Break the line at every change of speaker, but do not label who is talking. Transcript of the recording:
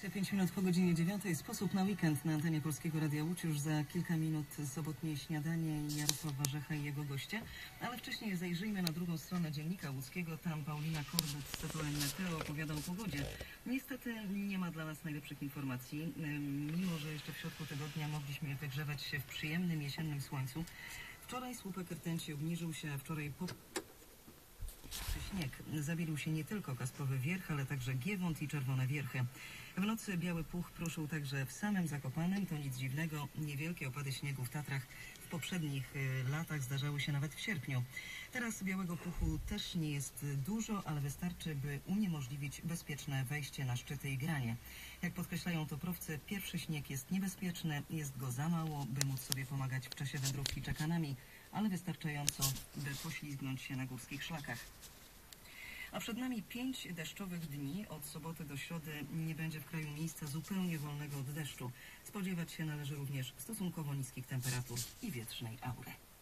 25 minut po godzinie 9. Sposób na weekend na antenie Polskiego Radia Łódź. Już za kilka minut sobotnie śniadanie i Jarosław Warzecha i jego goście. Ale wcześniej zajrzyjmy na drugą stronę Dziennika Łódzkiego. Tam Paulina Korbut z TVN Meteo opowiada o pogodzie. Niestety nie ma dla nas najlepszych informacji. Mimo że jeszcze w środku tygodnia mogliśmy wygrzewać się w przyjemnym jesiennym słońcu. Wczoraj słupek rtęci obniżył się, a wczoraj śnieg. Zabielił się nie tylko Kasprowy Wierch, ale także Giewont i Czerwone Wierchy. W nocy biały puch pruszył także w samym Zakopanem. To nic dziwnego. Niewielkie opady śniegu w Tatrach w poprzednich latach zdarzały się nawet w sierpniu. Teraz białego puchu też nie jest dużo, ale wystarczy, by uniemożliwić bezpieczne wejście na szczyty i granie. Jak podkreślają toprowcy, pierwszy śnieg jest niebezpieczny, jest go za mało, by móc sobie pomagać w czasie wędrówki czekanami, ale wystarczająco, by poślizgnąć się na górskich szlakach. A przed nami 5 deszczowych dni. Od soboty do środy nie będzie w kraju miejsca zupełnie wolnego od deszczu. Spodziewać się należy również stosunkowo niskich temperatur i wietrznej aury.